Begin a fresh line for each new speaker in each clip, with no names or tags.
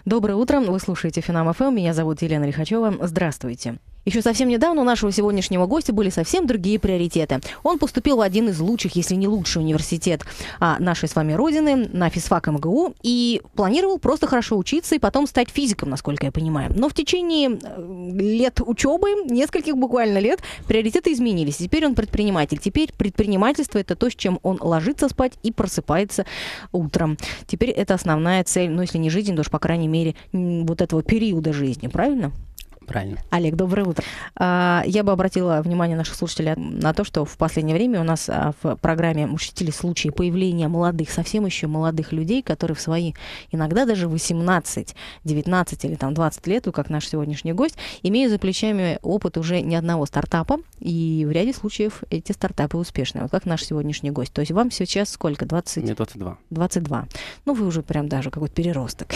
Доброе утро, вы слушаете Финам ФМ, меня зовут Елена Лихачева. Здравствуйте. Еще совсем недавно у нашего сегодняшнего гостя были совсем другие приоритеты. Он поступил в один из лучших, если не лучший университет нашей с вами родины, на физфак МГУ, и планировал просто хорошо учиться и потом стать физиком, насколько я понимаю. Но в течение лет учебы, нескольких буквально лет, приоритеты изменились. Теперь он предприниматель. Теперь предпринимательство — это то, с чем он ложится спать и просыпается утром. Теперь это основная цель, ну, если не жизнь, то уж, по крайней мере, вот этого периода жизни. Правильно?
Правильно.
Олег, доброе утро. Я бы обратила внимание наших слушателей на то, что в последнее время у нас в программе участились случаи появления молодых, совсем еще молодых людей, которые в свои иногда даже 18, 19 или там 20 лет, как наш сегодняшний гость, имеют за плечами опыт уже не одного стартапа, и в ряде случаев эти стартапы успешные, вот как наш сегодняшний гость. То есть вам сейчас сколько? 20?
Мне 22.
22. Ну, вы уже прям даже какой-то переросток.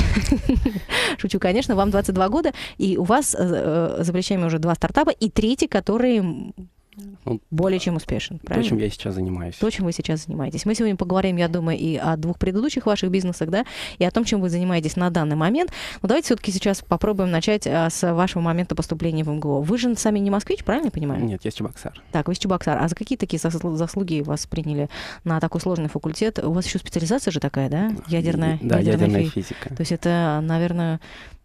Шучу, конечно, вам 22 года, и у вас за плечами уже 2 стартапа, и третий, который более чем успешен. Правильно?
То, чем я сейчас занимаюсь.
То, чем вы сейчас занимаетесь. Мы сегодня поговорим, я думаю, и о 2 предыдущих ваших бизнесах, да, и о том, чем вы занимаетесь на данный момент. Но давайте все-таки сейчас попробуем начать с вашего момента поступления в МГУ. Вы же сами не москвич, правильно я понимаю?
Нет, я с Чебоксар.
Так, вы с Чебоксар. А за какие такие заслуги вас приняли на такой сложный факультет? У вас еще специализация же такая, да? Ядерная
физика.
То есть это, наверное,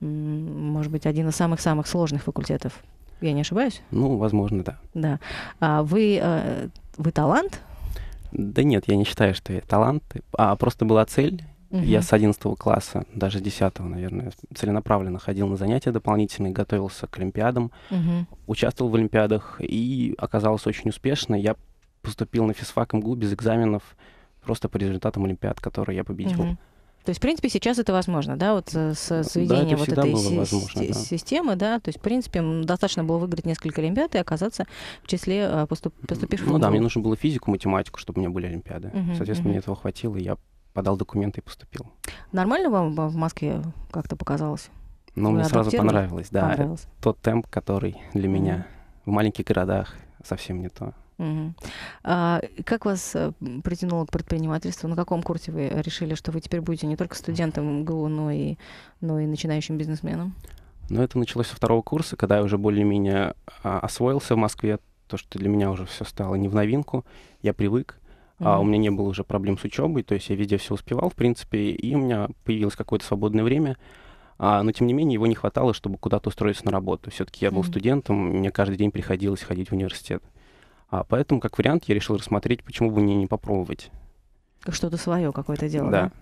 может быть, один из самых-самых сложных факультетов. Я не ошибаюсь?
Ну, возможно, да.
Да. А вы талант?
Да нет, я не считаю, что я талант. А просто была цель. Я с 11 класса, даже с 10, наверное, целенаправленно ходил на занятия дополнительные, готовился к олимпиадам, участвовал в олимпиадах и оказалось очень успешно. Я поступил на физфак МГУ без экзаменов, просто по результатам олимпиад, которые я победил.
То есть, в принципе, сейчас это возможно, да, вот с сведением вот этой системы, да, то есть, в принципе, достаточно было выиграть несколько олимпиад и оказаться в числе поступивших в МГУ.
Ну да, мне нужно было физику, математику, чтобы у меня были олимпиады. Соответственно, мне этого хватило, и я подал документы и поступил.
Нормально вам в Москве как-то показалось?
Ну, мне сразу понравилось, да. Тот темп, который для меня в маленьких городах совсем не то.
Как вас притянуло к предпринимательству? На каком курсе вы решили, что вы теперь будете не только студентом МГУ, но и начинающим бизнесменом?
Ну, это началось со 2 курса, когда я уже более-менее освоился в Москве. То, что для меня уже все стало не в новинку, я привык. У меня не было уже проблем с учебой, то есть я везде все успевал, в принципе, и у меня появилось какое-то свободное время. Но, тем не менее, его не хватало, чтобы куда-то устроиться на работу. Все-таки я был студентом, мне каждый день приходилось ходить в университет. Поэтому, как вариант, я решил рассмотреть, почему бы мне не попробовать.
Как что-то свое какое-то дело,
да?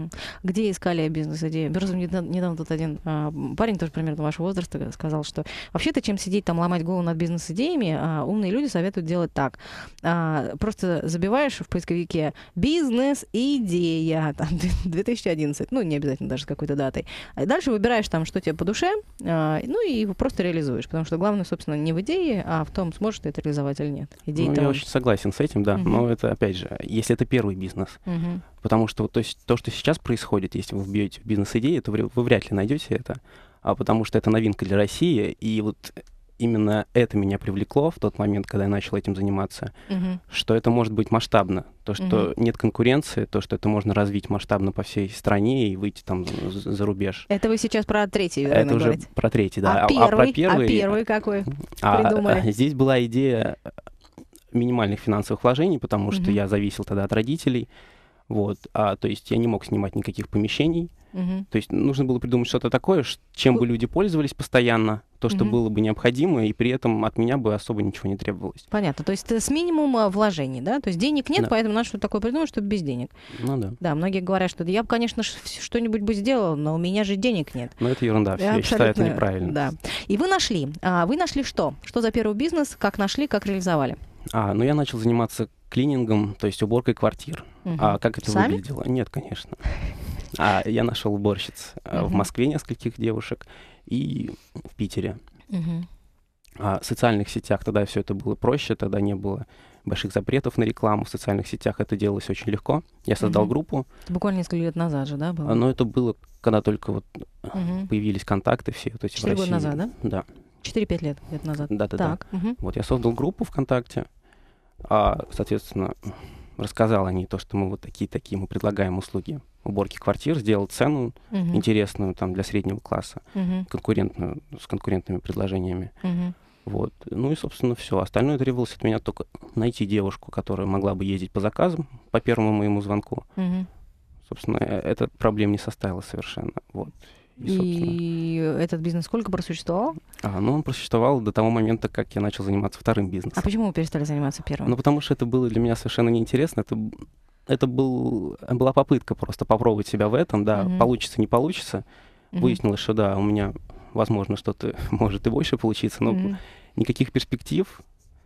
Где искали бизнес-идеи? Недавно тут один парень, тоже примерно вашего возраста, сказал, что вообще-то, чем сидеть там, ломать голову над бизнес-идеями, умные люди советуют делать так. Просто забиваешь в поисковике «бизнес-идея», там, 2011, ну, не обязательно даже с какой-то датой. А дальше выбираешь там, что тебе по душе, ну, и его просто реализуешь. Потому что главное, собственно, не в идее, а в том, сможешь ты это реализовать или нет.
Я очень согласен с этим, да. Но это, опять же, если это первый бизнес. Потому что то, что сейчас происходит, если вы вбьете в бизнес-идеи, то вы вряд ли найдете это, потому что это новинка для России, и вот именно это меня привлекло в тот момент, когда я начал этим заниматься, что это может быть масштабно, то, что нет конкуренции, то, что это можно развить масштабно по всей стране и выйти там за рубеж.
Это вы сейчас про третий, верно,
это
говорите?
Уже про третий, да.
Про первый какой придумали?
Здесь была идея минимальных финансовых вложений, потому что я зависел тогда от родителей. Вот, то есть я не мог снимать никаких помещений. То есть нужно было придумать что-то такое, чем бы люди пользовались постоянно, то, что было бы необходимо, и при этом от меня бы особо ничего не требовалось.
Понятно. То есть с минимумом вложений, да? То есть денег нет, поэтому надо что-то такое придумать, чтобы без денег.
Ну да.
Да, многие говорят, что я бы, конечно, что-нибудь бы сделал, но у меня же денег нет.
Ну это ерунда, я считаю, это неправильно.
Да. И вы нашли. Вы нашли что? Что за первый бизнес? Как нашли, как реализовали?
Ну я начал заниматься клинингом, то есть уборкой квартир. Как это выглядело? Нет, конечно. Я нашел уборщиц в Москве, нескольких девушек, и в Питере. В социальных сетях тогда все это было проще, тогда не было больших запретов на рекламу. В социальных сетях это делалось очень легко. Я создал группу.
Это буквально несколько лет назад же, да, было?
Но это было, когда только вот появились контакты все вот эти в России.
4 года назад, да?
Да.
4-5 лет где-то назад.
Да. Вот я создал группу ВКонтакте, соответственно, рассказал о ней, то, что мы вот такие мы предлагаем услуги уборки квартир, сделал цену интересную там для среднего класса, конкурентную, с конкурентными предложениями. Вот. Ну и, собственно, все. Остальное требовалось от меня только найти девушку, которая могла бы ездить по заказам, по первому моему звонку. Собственно, эта проблема не составила совершенно. Вот.
И этот бизнес сколько просуществовал?
Ну, он просуществовал до того момента, как я начал заниматься вторым бизнесом.
А почему вы перестали заниматься первым?
Ну, потому что это было для меня совершенно неинтересно. Это была попытка просто попробовать себя в этом, да, получится, не получится. Выяснилось, что да, у меня, возможно, что-то может и больше получиться, но никаких перспектив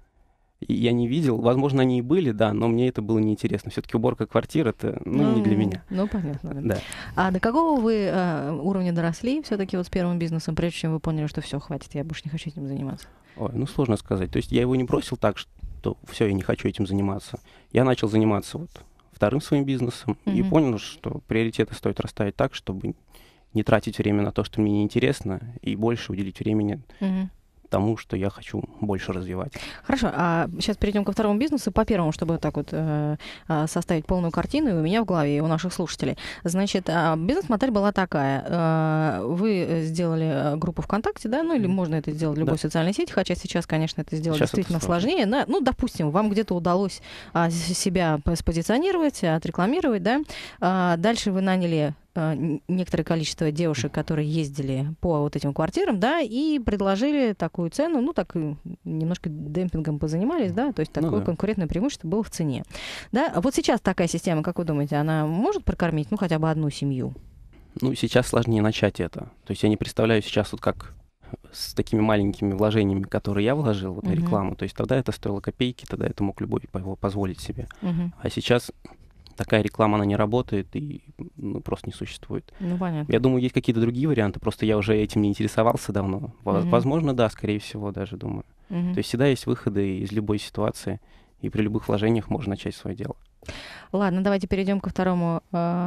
я не видел. Возможно, они и были, да, но мне это было неинтересно. Все-таки уборка квартир — это, не для меня.
Ну, понятно.
Да.
А до какого вы уровня доросли все-таки вот с первым бизнесом, прежде чем вы поняли, что все, хватит, я больше не хочу этим заниматься?
Ой, ну, сложно сказать. То есть я его не бросил так, что все, я не хочу этим заниматься. Я начал заниматься вот вторым своим бизнесом и понял, что приоритеты стоит расставить так, чтобы не тратить время на то, что мне неинтересно, и больше уделить времени тому, что я хочу больше развивать.
Хорошо, а сейчас перейдем ко второму бизнесу. По первому, чтобы так вот составить полную картину и у меня в голове, и у наших слушателей. Значит, бизнес-модель была такая. Вы сделали группу ВКонтакте, да, ну или можно это сделать в любой социальной сети, хотя сейчас, конечно, это сделать действительно сложнее. Да? Ну, допустим, вам где-то удалось себя спозиционировать, отрекламировать, да. Дальше вы наняли некоторое количество девушек, которые ездили по вот этим квартирам, да, и предложили такую цену, ну, так немножко демпингом позанимались, да, то есть такое конкурентное преимущество было в цене. Да, а вот сейчас такая система, как вы думаете, она может прокормить, ну, хотя бы одну семью?
Ну, сейчас сложнее начать это. То есть я не представляю сейчас вот как с такими маленькими вложениями, которые я вложил вот на рекламу, то есть тогда это стоило копейки, тогда это мог любой позволить себе. А сейчас такая реклама, она не работает и просто не существует.
Ну, понятно.
Я думаю, есть какие-то другие варианты, просто я уже этим не интересовался давно. Возможно, да, скорее всего, даже думаю. То есть всегда есть выходы из любой ситуации, и при любых вложениях можно начать свое дело.
Ладно, давайте перейдем ко второму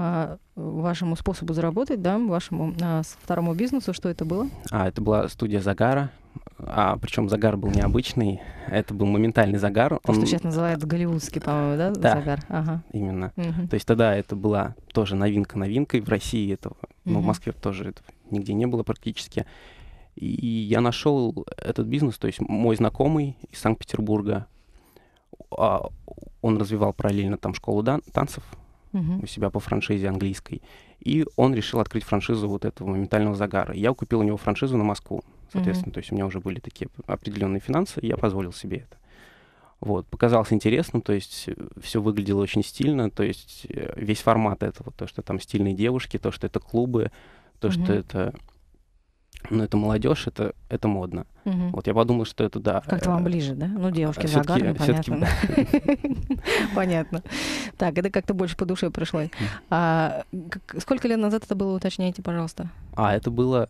вашему способу заработать, да, вашему второму бизнесу. Что это было?
Это была студия загара. Причем загар был необычный, это был моментальный загар.
То, что сейчас называют голливудский, по-моему, да, загар?
Да, именно. То есть тогда это была тоже новинкой в России этого, но в Москве тоже этого нигде не было практически. И я нашел этот бизнес, то есть мой знакомый из Санкт-Петербурга, он развивал параллельно там школу танцев у себя по франшизе английской, и он решил открыть франшизу вот этого моментального загара. Я купил у него франшизу на Москву. Соответственно, то есть у меня уже были такие определенные финансы, и я позволил себе это. Вот, показалось интересным, то есть все выглядело очень стильно, то есть весь формат этого, то, что там стильные девушки, то, что это клубы, то, что это, это молодежь, это модно. Вот я подумал, что это, да.
Как-то вам ближе, да? Ну, девушки загар, понятно. Понятно. Так, это как-то больше по душе пришло. Сколько лет назад это было, уточняйте, пожалуйста?
Это было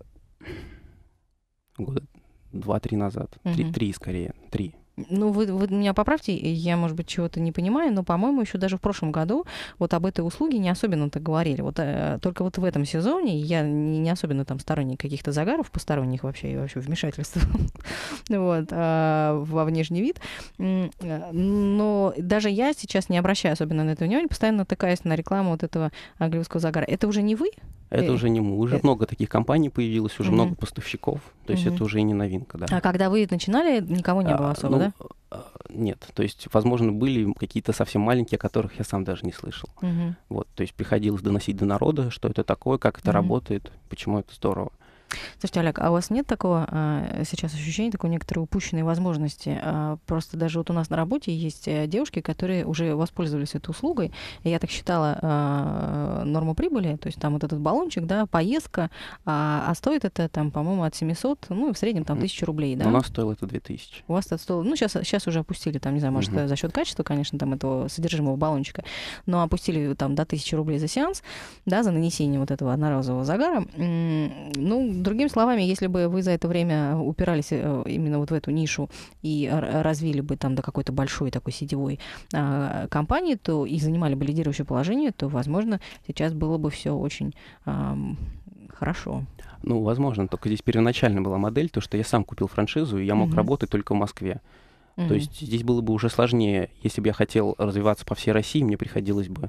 года 2-3 назад. 3 скорее. 3.
Ну, вы меня поправьте, я, может быть, чего-то не понимаю, но, по-моему, еще даже в прошлом году вот об этой услуге не особенно-то говорили. Вот только вот в этом сезоне я не особенно там сторонник каких-то загаров, посторонних вообще, и вообще вмешательств вот, во внешний вид. Но даже я сейчас не обращаю особенно на это внимания, постоянно натыкаюсь на рекламу вот этого голливудского загара. Это уже не вы?
Это уже не мы. Уже много таких компаний появилось, уже много поставщиков. То есть это уже и не новинка, да.
А когда вы начинали, никого не было особо, да?
Нет. То есть, возможно, были какие-то совсем маленькие, о которых я сам даже не слышал. Вот, то есть приходилось доносить до народа, что это такое, как это работает, почему это здорово.
Слушайте, Олег, а у вас нет такого сейчас ощущения, такой некоторой упущенной возможности? Просто даже вот у нас на работе есть девушки, которые уже воспользовались этой услугой. И я так считала норму прибыли, то есть там вот этот баллончик, да, поездка, а стоит это там, по-моему, от 700, ну, в среднем там 1000 рублей, да?
У нас стоило это 2000.
У вас это стоило, ну, сейчас уже опустили, там, не знаю, может, за счет качества, конечно, там этого содержимого баллончика, но опустили там до 1000 рублей за сеанс, да, за нанесение вот этого одноразового загара. Ну, другими словами, если бы вы за это время упирались именно вот в эту нишу и развили бы там до какой-то большой такой сетевой компании, то и занимали бы лидирующее положение, то, возможно, сейчас было бы все очень хорошо.
Ну, возможно, только здесь первоначально была модель, то, что я сам купил франшизу, и я мог работать только в Москве. То есть здесь было бы уже сложнее, если бы я хотел развиваться по всей России, мне приходилось бы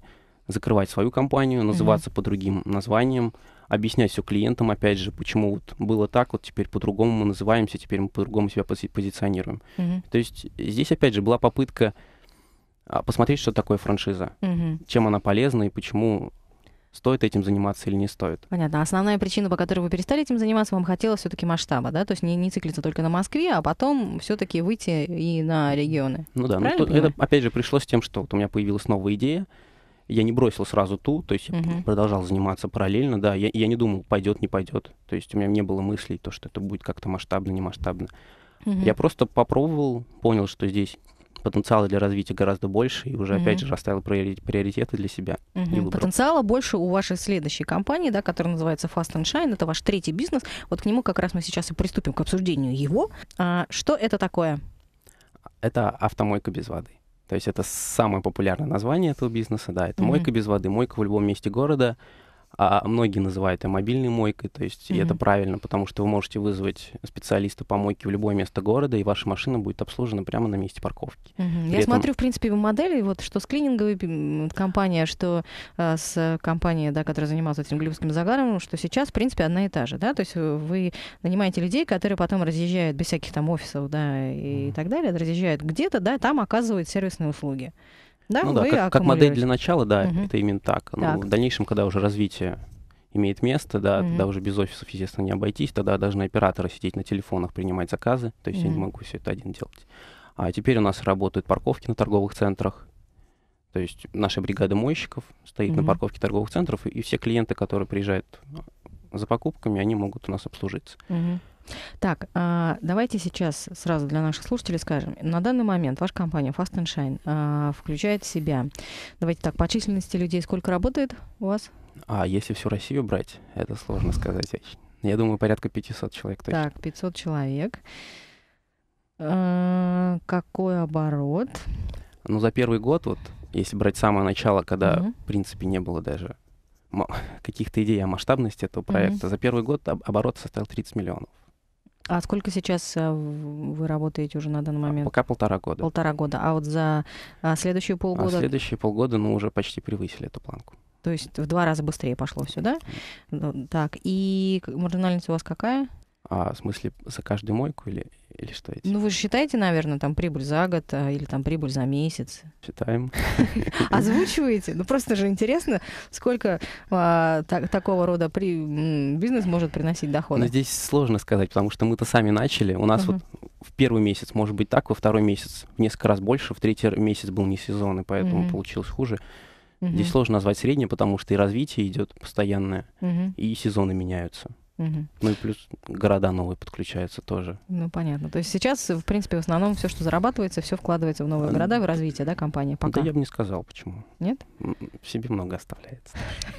закрывать свою компанию, называться по другим названиям, объяснять все клиентам, опять же, почему вот было так, вот теперь по-другому мы называемся, теперь мы по-другому себя позиционируем. То есть здесь, опять же, была попытка посмотреть, что такое франшиза, чем она полезна и почему стоит этим заниматься или не стоит.
Понятно. Основная причина, по которой вы перестали этим заниматься, вам хотелось все-таки масштаба, да? То есть не циклиться только на Москве, а потом все-таки выйти и на регионы.
Ну да, это опять же пришло с тем, что вот у меня появилась новая идея. Я не бросил сразу ту, то есть я продолжал заниматься параллельно, да. Я не думал, пойдет, не пойдет. То есть у меня не было мыслей, то, что это будет как-то масштабно, не масштабно. Я просто попробовал, понял, что здесь потенциала для развития гораздо больше, и уже, опять же, расставил приоритеты для себя.
Потенциала больше у вашей следующей компании, да, которая называется Fast and Shine, это ваш третий бизнес. Вот к нему как раз мы сейчас и приступим к обсуждению его. Что это такое?
Это автомойка без воды. То есть это самое популярное название этого бизнеса, да, это мойка без воды, мойка в любом месте города. А многие называют ее мобильной мойкой, то есть и это правильно, потому что вы можете вызвать специалиста по мойке в любое место города, и ваша машина будет обслужена прямо на месте парковки.
Я смотрю, в принципе, в модели, вот что с клининговой компанией, что с компанией, да, которая занималась этим голливудским загаром, что сейчас, в принципе, одна и та же, да, то есть вы нанимаете людей, которые потом разъезжают без всяких там офисов, да, и так далее, разъезжают где-то, да, там оказывают сервисные услуги. Да,
ну да, как модель для начала, да, это именно так. Но в дальнейшем, когда уже развитие имеет место, да, тогда уже без офисов, естественно, не обойтись, тогда должны операторы сидеть на телефонах, принимать заказы, то есть я не могу все это один делать. А теперь у нас работают парковки на торговых центрах, то есть наша бригада мойщиков стоит на парковке торговых центров, и все клиенты, которые приезжают за покупками, они могут у нас обслужиться.
Так, давайте сейчас сразу для наших слушателей скажем. На данный момент ваша компания Fast and Shine включает в себя, давайте так, по численности людей сколько работает у вас?
Если всю Россию брать, это сложно сказать. Я думаю, порядка 500 человек точно.
Так, 500 человек. Какой оборот?
Ну, за первый год, вот, если брать самое начало, когда, в принципе, не было даже каких-то идей о масштабности этого проекта, за первый год оборот составил 30 миллионов.
А сколько сейчас вы работаете уже на данный момент?
Пока 1,5 года.
1,5 года. А вот за следующие полгода?
Следующие полгода, уже почти превысили эту планку.
То есть в 2 раза быстрее пошло все, да? Так, и маржинальность у вас какая?
В смысле, за каждую мойку или что это?
Ну, вы же считаете, наверное, там прибыль за год или там прибыль за месяц?
Считаем.
Озвучиваете? Ну, просто же интересно, сколько такого рода бизнес может приносить дохода.
Но здесь сложно сказать, потому что мы-то сами начали. У нас вот в первый месяц может быть так, во второй месяц в несколько раз больше, в третий месяц был не сезон, и поэтому получилось хуже. Здесь сложно назвать среднее, потому что и развитие идет постоянное, и сезоны меняются. Ну и плюс города новые подключаются тоже.
Ну, понятно. То есть сейчас, в принципе, в основном все, что зарабатывается, все вкладывается в новые города, в развитие, да, компании? Пока.
Да я бы не сказал, почему.
Нет?
В себе много оставляется.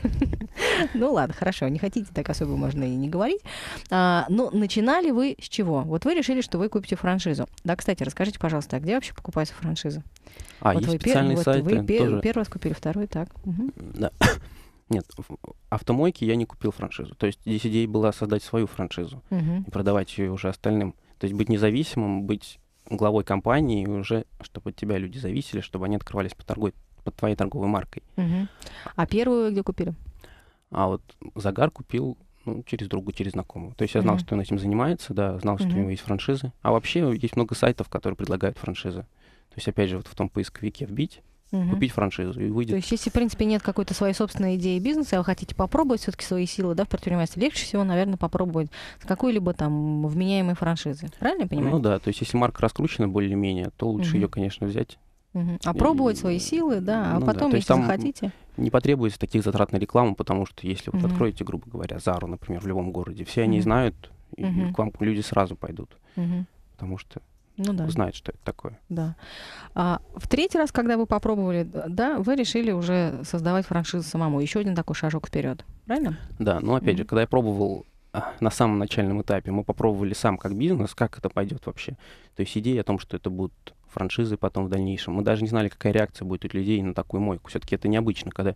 Ну ладно, хорошо, не хотите, так особо можно и не говорить. Но начинали вы с чего? Вот вы решили, что вы купите франшизу. Да, кстати, расскажите, пожалуйста, где вообще покупается франшиза?
Есть специальный сайт.
Вы первый раз купили, второй, так?
Да. Нет, в автомойке я не купил франшизу. То есть здесь идея была создать свою франшизу и продавать ее уже остальным. То есть быть независимым, быть главой компании, и уже чтобы от тебя люди зависели, чтобы они открывались под твоей торговой маркой.
А первую где купили?
Вот загар купил через друга, через знакомого. То есть я знал, что он этим занимается, да, знал, что у него есть франшизы. А вообще есть много сайтов, которые предлагают франшизы. То есть опять же вот в том поисковике вбить, купить франшизу и выйдет.
То есть, если, в принципе, нет какой-то своей собственной идеи бизнеса, а вы хотите попробовать все-таки свои силы, да, в предпринимательстве, легче всего, наверное, попробовать с какой-либо там вменяемой франшизы. Правильно я понимаю?
Ну да, то есть, если марка раскручена более-менее, то лучше ее, конечно, взять.
Пробовать свои силы, да, а потом,
да.
если захотите.
Не потребуется таких затрат на рекламу, потому что если вот откроете, грубо говоря, Зару, например, в любом городе, все они знают, и к вам люди сразу пойдут. Потому что знают, что это такое.
Да. В третий раз, когда вы попробовали, да, вы решили уже создавать франшизу самому. Еще один такой шажок вперед, правильно?
Да, но опять же, когда я пробовал на самом начальном этапе, мы попробовали сам как бизнес, как это пойдет вообще. То есть идея о том, что это будут франшизы потом в дальнейшем. Мы даже не знали, какая реакция будет у людей на такую мойку. Все-таки это необычно, когда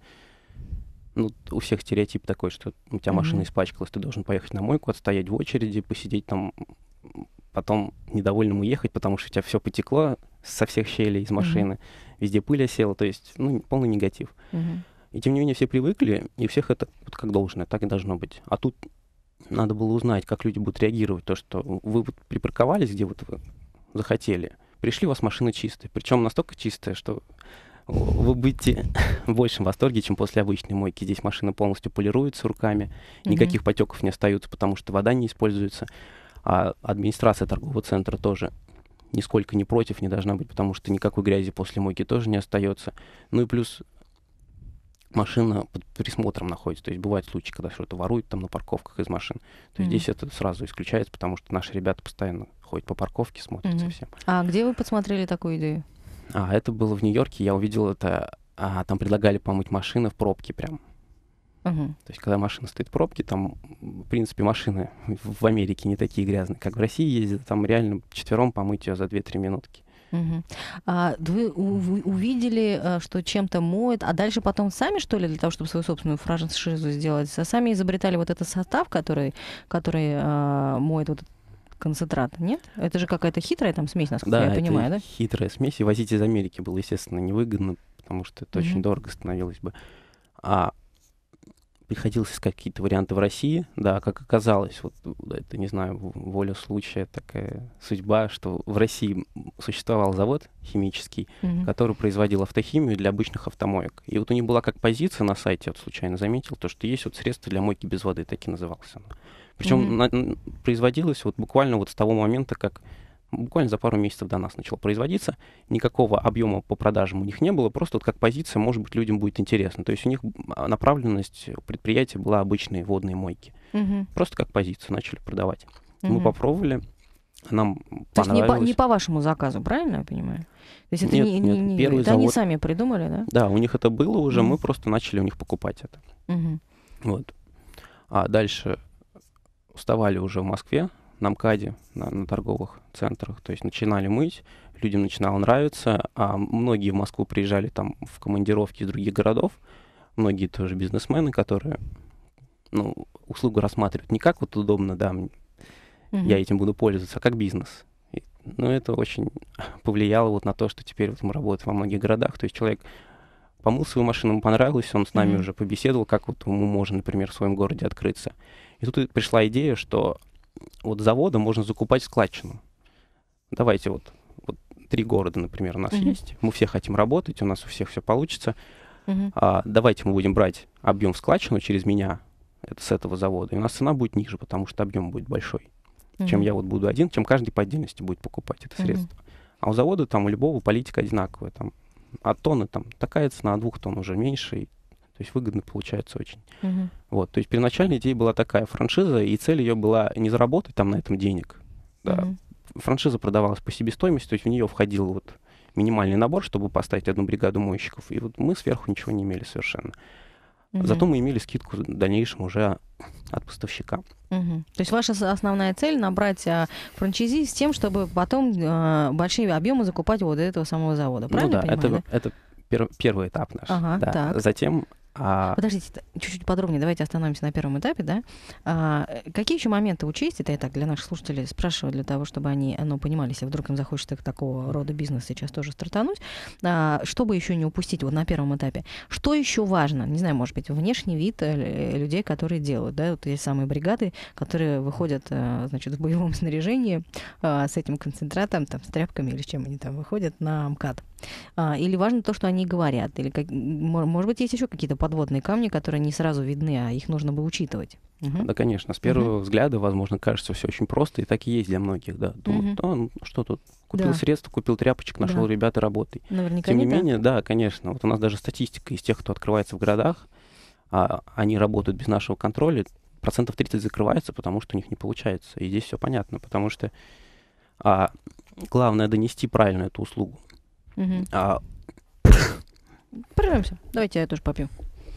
у всех стереотип такой, что у тебя машина испачкалась, ты должен поехать на мойку, отстоять в очереди, посидеть там, потом недовольным уехать, потому что у тебя все потекло со всех щелей из машины, везде пыль осела, то есть полный негатив. И тем не менее все привыкли, и у всех это вот как должное, так и должно быть. А тут надо было узнать, как люди будут реагировать, то, что вы вот припарковались, где вот вы захотели, пришли, у вас машина чистая, причем настолько чистая, что вы будете в большем восторге, чем после обычной мойки. Здесь машина полностью полируется руками, никаких потеков не остаются, потому что вода не используется. А администрация торгового центра тоже нисколько не против, не должна быть, потому что никакой грязи после мойки тоже не остается. Ну и плюс машина под присмотром находится. То есть бывают случаи, когда что-то воруют там на парковках из машин. То есть здесь это сразу исключается, потому что наши ребята постоянно ходят по парковке, смотрят за всем.
А где вы подсмотрели такую идею?
Это было в Нью-Йорке, я увидел это, там предлагали помыть машины в пробке прям. То есть, когда машина стоит в пробке, там, в принципе, машины в Америке не такие грязные, как в России ездят, там реально четвером помыть ее за 2-3 минутки.
Вы увидели, что чем-то моют, а дальше потом сами, что ли, для того, чтобы свою собственную франшизу сделать, сами изобретали вот этот состав, который моет вот этот концентрат, нет? Это же какая-то хитрая там смесь, насколько я понимаю, да?
Хитрая смесь, и возить из Америки было, естественно, невыгодно, потому что это очень дорого становилось бы. Приходилось искать какие-то варианты в России, да, как оказалось, вот это, не знаю, воля случая, такая судьба, что в России существовал завод химический, который производил автохимию для обычных автомоек. И вот у них была как позиция на сайте, вот случайно заметил, то, что есть вот средства для мойки без воды, так и назывался. Причем производилось вот буквально вот с того момента, как буквально за пару месяцев до нас начало производиться. Никакого объема по продажам у них не было, просто вот как позиция, может быть, людям будет интересно. То есть у них направленность предприятия была обычные водные мойки. Просто как позицию начали продавать. Мы попробовали, нам понравилось.
То есть не по вашему заказу, правильно я понимаю? То есть это
нет, первый
это
завод...
они сами придумали, да?
Да, у них это было уже, мы просто начали у них покупать это. Вот. А дальше вставали уже в Москве, на МКАДе, на торговых центрах, то есть начинали мыть, людям начинало нравиться, а многие в Москву приезжали там в командировки из других городов, многие тоже бизнесмены, которые, услугу рассматривают не как вот удобно, да, я этим буду пользоваться, а как бизнес. Это очень повлияло вот на то, что теперь вот мы работаем во многих городах, то есть человек помыл свою машину, ему понравилось, он с нами уже побеседовал, как вот мы можем, например, в своем городе открыться. И тут пришла идея, что вот завода можно закупать складчину. Давайте вот 3 города, например, у нас есть. Мы все хотим работать, у нас у всех все получится. Давайте мы будем брать объем в складчину через меня, это с этого завода, и у нас цена будет ниже, потому что объем будет большой. Чем я вот буду один, чем каждый по отдельности будет покупать это средство. А у завода там у любого политика одинаковая. Там, от тонны там такая цена, от 2 тонн уже меньше. То есть выгодно получается очень. Вот, то есть первоначальная идея была такая франшиза, и цель ее была не заработать там на этом денег. Да. Франшиза продавалась по себестоимости, то есть в нее входил вот минимальный набор, чтобы поставить одну бригаду мойщиков. И вот мы сверху ничего не имели совершенно. Зато мы имели скидку в дальнейшем уже от поставщика.
То есть ваша основная цель — набрать франчайзи с тем, чтобы потом большие объемы закупать вот этого самого завода. Правильно я понимаю?
Это первый этап наш. Да. Затем...
Подождите, чуть-чуть подробнее, давайте остановимся на первом этапе, да? Какие еще моменты учесть? Это я так для наших слушателей спрашиваю, для того, чтобы они понимали, если вдруг им захочется такого рода бизнес сейчас тоже стартануть, чтобы еще не упустить вот на первом этапе. Что еще важно? Не знаю, может быть, внешний вид людей, которые делают, да? Вот есть самые бригады, которые выходят, значит, в боевом снаряжении с этим концентратом, там, с тряпками или с чем они там выходят на МКАД. Или важно то, что они говорят, или может быть, есть еще какие-то подводные камни, которые не сразу видны, а их нужно бы учитывать.
Да, конечно. С первого взгляда, возможно, кажется все очень просто, и так и есть для многих, да. Думают, что тут? Купил средства, купил тряпочек, нашел ребят и работай.
Наверняка
Тем не менее, да, конечно. Вот у нас даже статистика из тех, кто открывается в городах, они работают без нашего контроля, 30% закрывается, потому что у них не получается. И здесь все понятно, потому что главное донести правильно эту услугу.
Прервемся. Давайте я тоже попью.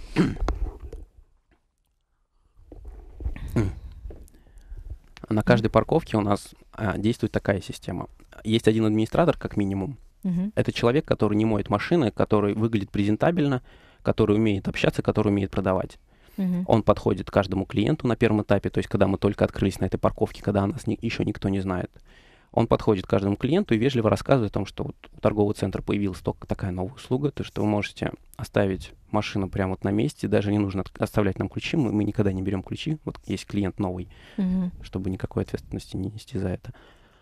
На каждой парковке у нас действует такая система. Есть один администратор, как минимум. Это человек, который не моет машины, который выглядит презентабельно, который умеет общаться, который умеет продавать. Он подходит к каждому клиенту на первом этапе, то есть когда мы только открылись на этой парковке, когда о нас еще никто не знает. Он подходит к каждому клиенту и вежливо рассказывает о том, что вот у торгового центра появилась только такая новая услуга, то что вы можете оставить машину прямо вот на месте, даже не нужно оставлять нам ключи, мы никогда не берем ключи, вот есть клиент новый, чтобы никакой ответственности не нести за это.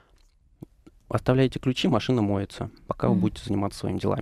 Оставляете ключи, машина моется, пока вы будете заниматься своими делами.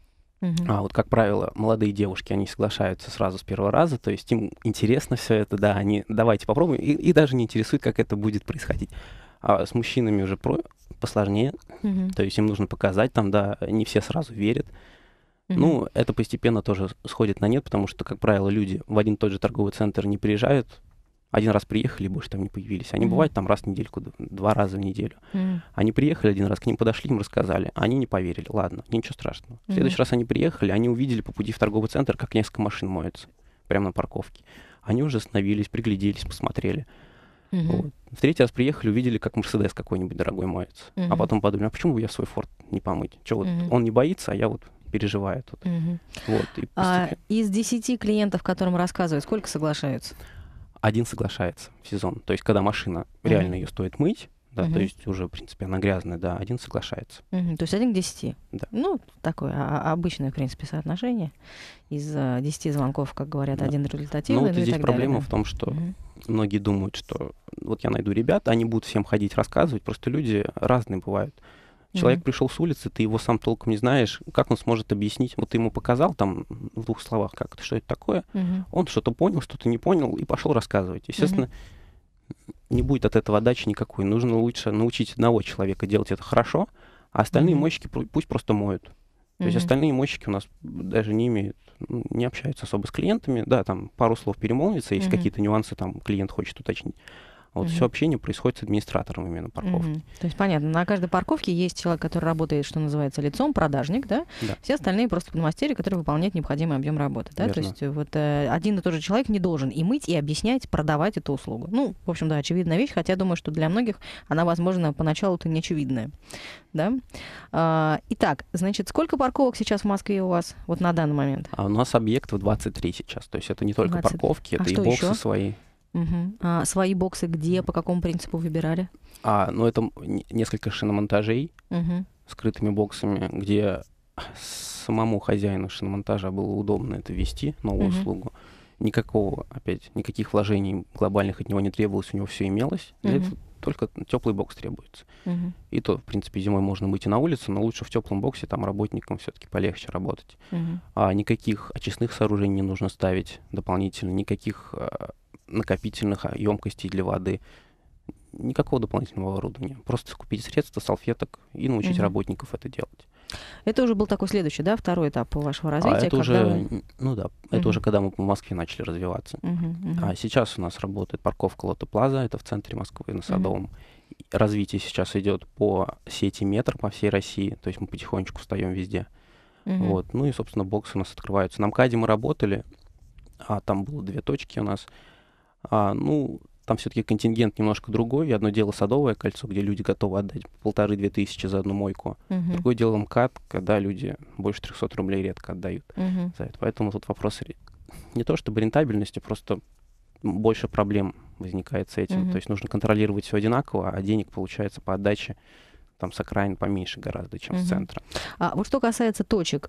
А вот, как правило, молодые девушки, они соглашаются сразу с первого раза, то есть им интересно все это, да, они давайте попробуем, и даже не интересует, как это будет происходить. А с мужчинами уже посложнее, то есть им нужно показать, там, да, не все сразу верят. Ну, это постепенно тоже сходит на нет, потому что, как правило, люди в один и тот же торговый центр не приезжают, один раз приехали и больше там не появились. Они бывают там раз в недельку, 2 раза в неделю. Они приехали один раз, к ним подошли, им рассказали, они не поверили. Ладно, ничего страшного. В следующий раз они приехали, они увидели по пути в торговый центр, как несколько машин моются прямо на парковке. Они уже остановились, пригляделись, посмотрели. Вот. В третий раз приехали, увидели, как Мерседес какой-нибудь дорогой моется. А потом подумали, а почему бы я свой Форд не помыть? Что вот он не боится, а я вот переживаю тут. Вот. И
из 10 клиентов, которым рассказывают, сколько соглашаются?
Один соглашается в сезон. То есть, когда машина, реально ее стоит мыть, да, то есть уже, в принципе, она грязная, да, один соглашается.
То есть 1 к 10.
Да.
Ну, такое обычное, в принципе, соотношение. Из 10 звонков, как говорят, один результативный.
Ну, вот здесь проблема в том, что многие думают, что вот я найду ребят, они будут всем ходить рассказывать, просто люди разные бывают. Человек пришел с улицы, ты его сам толком не знаешь, как он сможет объяснить? Вот ты ему показал там в 2 словах, как это, что это такое, он что-то понял, что-то не понял и пошел рассказывать. Естественно, не будет от этого отдачи никакой. Нужно лучше научить одного человека делать это хорошо, а остальные мойщики пусть просто моют. То есть остальные мойщики у нас даже не имеют, не общаются особо с клиентами, да, там пару слов перемолвится, если какие-то нюансы там клиент хочет уточнить. Вот все общение происходит с администратором именно парковки.
То есть, понятно, на каждой парковке есть человек, который работает, что называется, лицом, продажник, да? Все остальные просто подмастерья, которые выполняют необходимый объем работы, да?
Верно.
То есть вот один и тот же человек не должен и мыть, и объяснять, продавать эту услугу. Ну, в общем, да, очевидная вещь, хотя я думаю, что для многих она, возможно, поначалу-то не очевидная, да? Итак, значит, сколько парковок сейчас в Москве у вас вот на данный момент?
А у нас объектов 23 сейчас, то есть это не только
20.
парковки, это и
что
боксы
еще?
свои.
А свои боксы где, по какому принципу выбирали?
Ну, это несколько шиномонтажей скрытыми боксами, где самому хозяину шиномонтажа было удобно это вести, новую услугу. Никаких вложений глобальных от него не требовалось, у него все имелось. Для этого только теплый бокс требуется. И то, в принципе, зимой можно выйти на улицу, но лучше в теплом боксе, там работникам все-таки полегче работать. Никаких очистных сооружений не нужно ставить дополнительно, никаких накопительных емкостей для воды, никакого дополнительного оборудования. Просто купить средства, салфеток и научить работников это делать.
Это уже был такой следующий, да, второй этап вашего развития?
Это уже, это уже когда мы в Москве начали развиваться. А сейчас у нас работает парковка Лотте Плаза, это в центре Москвы, на Садовом. Развитие сейчас идет по сети метро по всей России, то есть мы потихонечку встаем везде. Вот. Ну и, собственно, боксы у нас открываются. На МКАДе мы работали, там было 2 точки у нас. Там все-таки контингент немножко другой. Одно дело Садовое кольцо, где люди готовы отдать 1500-2000 тысячи за одну мойку. Другое дело МКАД, когда люди больше 300 рублей редко отдают за это. Поэтому тут вопрос не то чтобы рентабельности, просто больше проблем возникает с этим. То есть нужно контролировать все одинаково, а денег получается по отдаче там с окраин поменьше гораздо, чем с центра.
Вот что касается точек,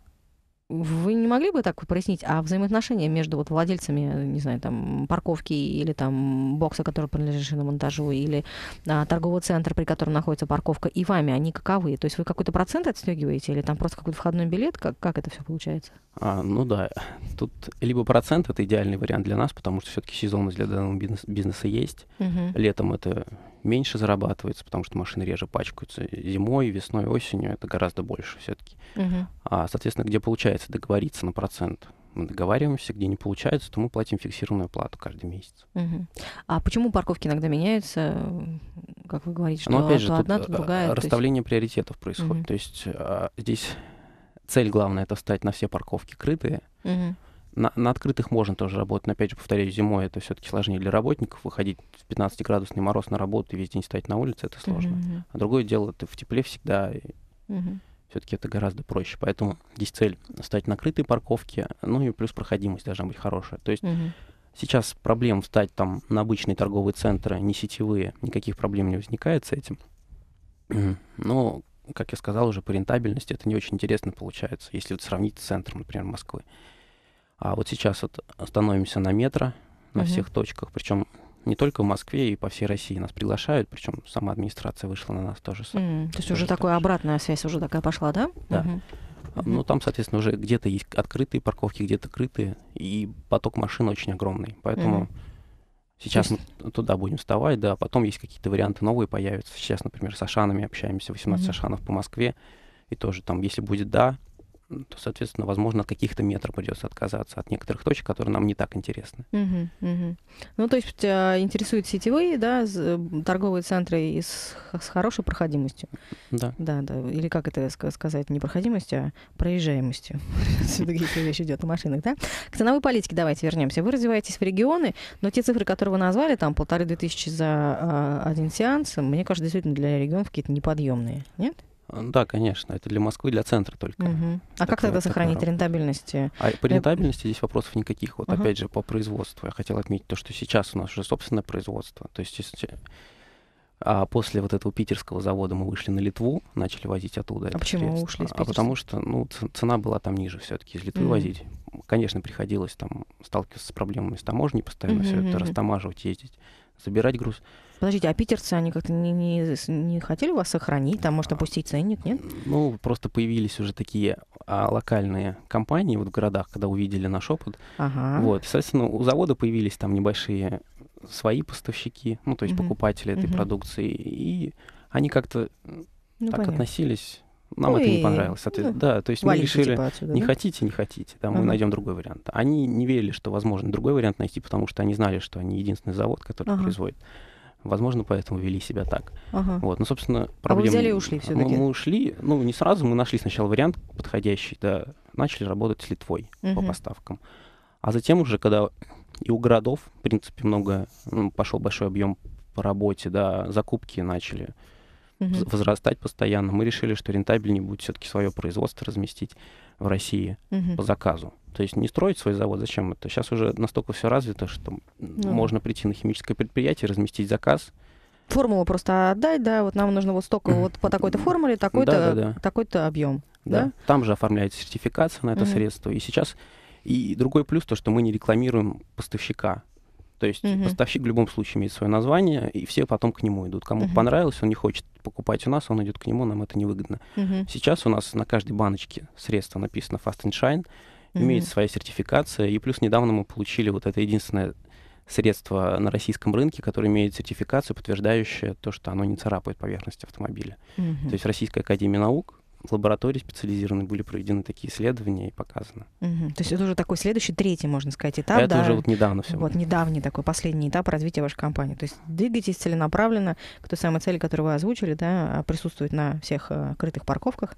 вы не могли бы так прояснить, взаимоотношения между вот владельцами, не знаю, там, парковки или там бокса, который принадлежит шиномонтажу, или торгового центра, при котором находится парковка, и вами, они каковы? То есть вы какой-то процент отстегиваете или там просто какой-то входной билет? Как это все получается?
Тут либо процент — это идеальный вариант для нас, потому что все-таки сезонность для данного бизнеса есть. Летом это меньше зарабатывается, потому что машины реже пачкаются. Зимой, весной, осенью это гораздо больше все-таки. Соответственно, где получается договориться на процент, мы договариваемся, где не получается, то мы платим фиксированную плату каждый месяц.
А почему парковки иногда меняются? Как вы говорите, что
опять же,
то
тут
одна, то другая?
расставление приоритетов происходит. То есть здесь цель главная — это встать на все парковки крытые. На открытых можно тоже работать, но, опять же, повторяю, зимой это все-таки сложнее для работников. Выходить в 15-градусный мороз на работу и весь день стоять на улице — это сложно. А другое дело, это в тепле всегда, все-таки это гораздо проще. Поэтому здесь цель — встать на крытые парковки, и плюс проходимость должна быть хорошая. То есть сейчас проблем встать там на обычные торговые центры, не сетевые, никаких проблем не возникает с этим. Ну, как я сказал уже, по рентабельности это не очень интересно получается, если вот сравнить с центром, например, Москвы. А вот сейчас вот становимся на метро на всех точках, причем не только в Москве, и по всей России нас приглашают, причем сама администрация вышла на нас тоже.
То есть уже такая обратная связь уже такая пошла, да?
Да. Ну, там, соответственно, уже где-то есть открытые парковки, где-то крытые, и поток машин очень огромный. Поэтому сейчас мы туда будем вставать, да, потом есть какие-то варианты новые появятся. Сейчас, например, с Ашанами общаемся, 18 Ашанов по Москве, и тоже там, если будет «да», то, соответственно, возможно, от каких-то метров придется отказаться, от некоторых точек, которые нам не так интересны.
Ну, то есть интересуют сетевые, да, торговые центры и с хорошей проходимостью.
Да.
Да. Или как это сказать, не проходимостью, а проезжаемостью. Все-таки если речь идет о машинах, да? К ценовой политике давайте вернемся. Вы развиваетесь в регионы, но те цифры, которые вы назвали, там 1500 за один сеанс, мне кажется, действительно для регионов какие-то неподъемные, нет?
Да, конечно, это для Москвы, для центра только.
А как тогда сохранить рентабельность?
По рентабельности здесь вопросов никаких. Вот опять же, по производству. Я хотел отметить то, что сейчас у нас уже собственное производство. То есть после вот этого питерского завода мы вышли на Литву, начали возить оттуда.
А почему вы ушли из Питера?
Потому что цена была там ниже все-таки из Литвы возить. Конечно, приходилось там сталкиваться с проблемами с таможней, постоянно все это растамаживать, ездить, забирать груз.
Подождите, а питерцы, они как-то не хотели вас сохранить, там, может, опустить ценник, нет?
Ну, просто появились уже такие локальные компании вот в городах, когда увидели наш опыт. Вот, соответственно, у завода появились там небольшие свои поставщики, ну, то есть покупатели этой продукции, и они как-то так относились. Нам это не понравилось. Да, то есть мы решили, не хотите, да, мы найдем другой вариант. Они не верили, что возможно другой вариант найти, потому что они знали, что они единственный завод, который производит. Возможно, поэтому вели себя так. Вот, ну, собственно, проблема...
А вы взяли и ушли все-таки?
Мы ушли, ну, не сразу, мы нашли сначала вариант подходящий, да, начали работать с Литвой по поставкам. А затем уже, когда и у городов, в принципе, пошел большой объем по работе, да, закупки начали возрастать постоянно, мы решили, что рентабельнее будет все-таки свое производство разместить в России по заказу. То есть не строить свой завод, зачем это? Сейчас уже настолько все развито, что можно прийти на химическое предприятие, разместить заказ.
Формулу просто отдать, да, вот нам нужно вот столько, вот по такой-то формуле, такой-то объем. Да?
Там же оформляется сертификация на это средство. И сейчас и другой плюс то, что мы не рекламируем поставщика. То есть поставщик в любом случае имеет свое название, и все потом к нему идут. Кому понравилось, он не хочет покупать у нас, он идет к нему, нам это невыгодно. Сейчас у нас на каждой баночке средства написано Fast and Shine, имеет своя сертификация, и плюс недавно мы получили вот это единственное средство на российском рынке, которое имеет сертификацию, подтверждающую то, что оно не царапает поверхность автомобиля. То есть в Российской академии наук в лаборатории специализированной были проведены такие исследования и показано.
То есть это уже такой следующий, третий, можно сказать, этап.
Это уже вот недавно все.
Вот недавний такой, последний этап развития вашей компании. То есть двигаетесь целенаправленно к той самой цели, которую вы озвучили, да, присутствовать на всех крытых парковках,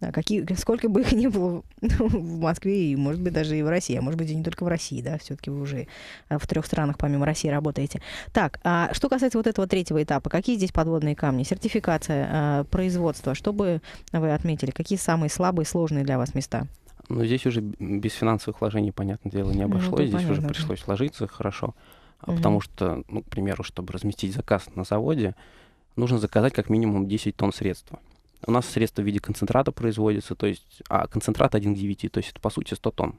сколько бы их ни было в Москве и, может быть, даже и в России, а может быть, и не только в России, да, все-таки вы уже в 3 странах помимо России работаете. Так, а что касается вот этого третьего этапа, какие здесь подводные камни? Сертификация, производство, что бы вы отметили? Какие самые слабые, сложные для вас места?
Ну, здесь уже без финансовых вложений, понятное дело, не обошлось. Здесь уже пришлось вложиться хорошо. Потому что, ну, к примеру, чтобы разместить заказ на заводе, нужно заказать как минимум 10 тонн средства. У нас средства в виде концентрата производятся, то есть, концентрат 1 к 9, то есть это, по сути, 100 тонн.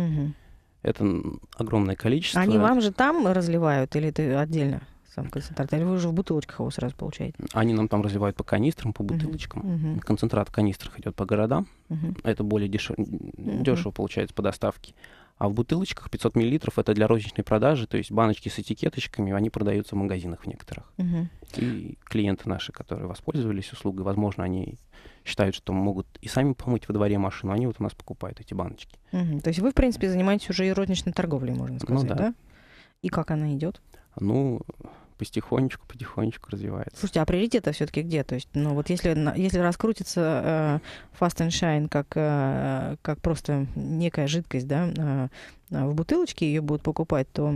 Это огромное количество.
Они вам же там разливают или это отдельно? Сам концентрат, или вы уже в бутылочках его сразу получаете?
Они нам там разливают по канистрам, по бутылочкам. Концентрат в канистрах идет по городам. Это более дешево получается по доставке. А в бутылочках 500 миллилитров это для розничной продажи, то есть баночки с этикеточками, они продаются в магазинах в некоторых. И клиенты наши, которые воспользовались услугой, возможно, они считают, что могут и сами помыть во дворе машину, они вот у нас покупают эти баночки.
То есть вы, в принципе, занимаетесь уже и розничной торговлей, можно сказать, да? И как она идет?
Ну, потихонечку развивается.
Слушайте, а приоритеты все-таки где? То есть, ну вот если раскрутится Fast and Shine как просто некая жидкость, да, в бутылочке ее будут покупать, то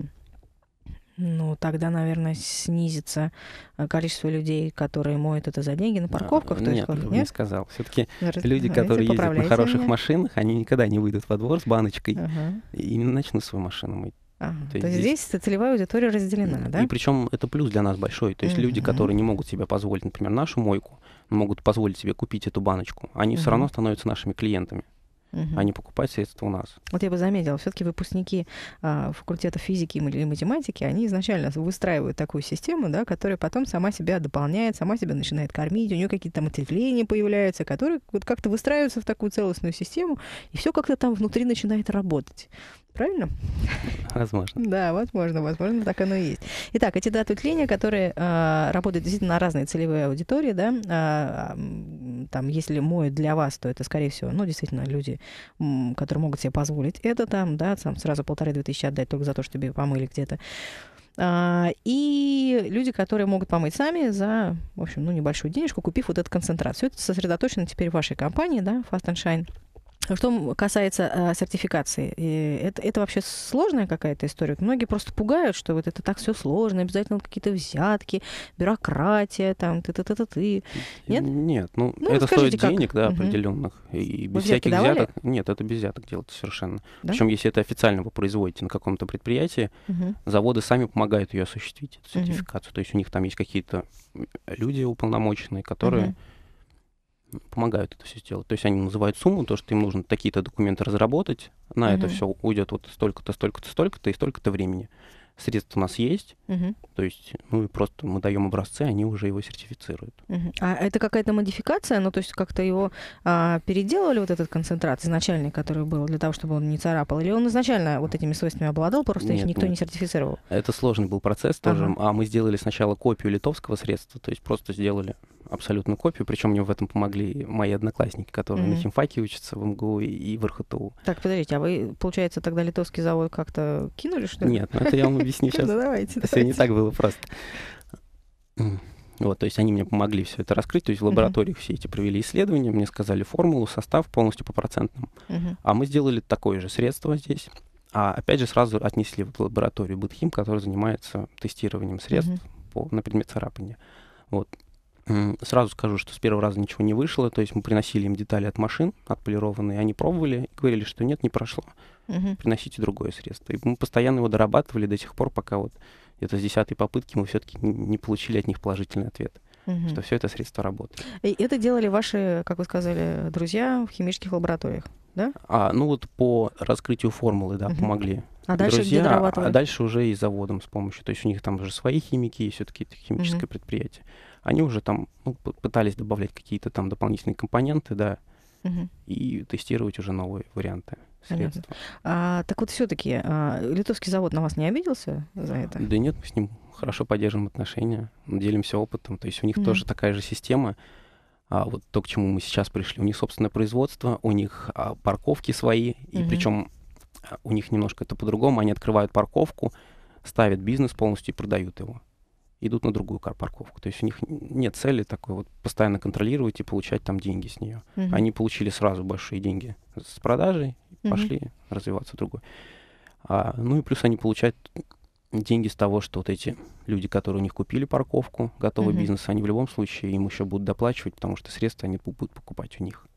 ну, тогда, наверное, снизится количество людей, которые моют это за деньги на парковках.
Нет, не сказал. Все-таки люди, которые ездят на хороших машинах, они никогда не выйдут во двор с баночкой и не начнут свою машину мыть.
То есть здесь целевая аудитория разделена, да?
И причем это плюс для нас большой. То есть люди, которые не могут себе позволить, например, нашу мойку, могут позволить себе купить эту баночку, они все равно становятся нашими клиентами. Они покупают средства у нас.
Вот я бы заметила, все-таки выпускники факультета физики или математики, они изначально выстраивают такую систему, да, которая потом сама себя дополняет, сама себя начинает кормить, у нее какие-то там ответвления появляются, которые вот как-то выстраиваются в такую целостную систему, и все как-то там внутри начинает работать. Правильно?
Возможно.
Да, возможно, так оно и есть. Итак, эти ответвления, которые работают действительно на разные целевые аудитории, да, там, если моют для вас, то это, скорее всего, ну, действительно, люди, которые могут себе позволить это там, да, там сразу 1500-2000 отдать только за то, чтобы помыли где-то. И люди, которые могут помыть сами за, в общем, ну, небольшую денежку, купив вот этот концентрат. Все это сосредоточено теперь в вашей компании, да, Fast and Shine. Что касается сертификации, это вообще сложная какая-то история? Многие просто пугают, что вот это так все сложно, обязательно какие-то взятки, бюрократия, там, ты. Нет?
Нет, ну это стоит денег, да, определенных. И без всяких взяток. Нет, это без взяток делается совершенно. Да? Причем, если это официально вы производите на каком-то предприятии, заводы сами помогают ее осуществить, эту сертификацию. То есть у них там есть какие-то люди уполномоченные, которые помогают это все сделать. То есть они называют сумму, то, что им нужно такие-то документы разработать, на это все уйдет вот столько-то, столько-то, столько-то и столько-то времени. Средства у нас есть, то есть, ну и просто мы даем образцы, они уже его сертифицируют.
А это какая-то модификация, ну то есть как-то его переделали, вот этот концентрат изначальный, который был, для того, чтобы он не царапал, или он изначально вот этими свойствами обладал, просто их никто не сертифицировал?
Это сложный был процесс тоже, а мы сделали сначала копию литовского средства, то есть просто сделали абсолютную копию, причем мне в этом помогли мои одноклассники, которые на химфаке учатся в МГУ и в РХТУ.
Так, подождите, а вы, получается, тогда литовский завод как-то кинули, что ли?
Нет, ну это я вам объясню сейчас.
Ну давайте.
Все не так было просто. Вот, то есть они мне помогли все это раскрыть, то есть в лабораториях все эти провели исследования, мне сказали формулу, состав полностью по процентным. А мы сделали такое же средство здесь. А опять же сразу отнесли в лабораторию Бытхим, который занимается тестированием средств на предмет царапания. Вот. Сразу скажу, что с первого раза ничего не вышло, то есть мы приносили им детали от машин, отполированные, они пробовали и говорили, что нет, не прошло, приносите другое средство. И мы постоянно его дорабатывали до тех пор, пока вот где-то с 10-й попытки мы все-таки не получили от них положительный ответ, что все это средство работает.
И это делали ваши, как вы сказали, друзья в химических лабораториях, да?
Ну вот по раскрытию формулы, да, помогли.
А дальше
друзья,
где дорабатывали?
А дальше уже и заводом с помощью. То есть у них там уже свои химики, и все-таки это химическое предприятие. Они уже там пытались добавлять какие-то там дополнительные компоненты, да, и тестировать уже новые варианты средств.
Так вот все-таки литовский завод на вас не обиделся за это?
Да нет, мы с ним хорошо поддерживаем отношения, делимся опытом. То есть у них тоже такая же система. Вот то, к чему мы сейчас пришли. У них собственное производство, у них парковки свои, и причем у них немножко это по-другому. Они открывают парковку, ставят бизнес полностью и продают его. Идут на другую парковку. То есть у них нет цели такой вот постоянно контролировать и получать там деньги с нее. Они получили сразу большие деньги с продажей, пошли развиваться в другой. Ну и плюс они получают деньги с того, что вот эти люди, которые у них купили парковку, готовый бизнес, они в любом случае им еще будут доплачивать, потому что средства они будут покупать у них.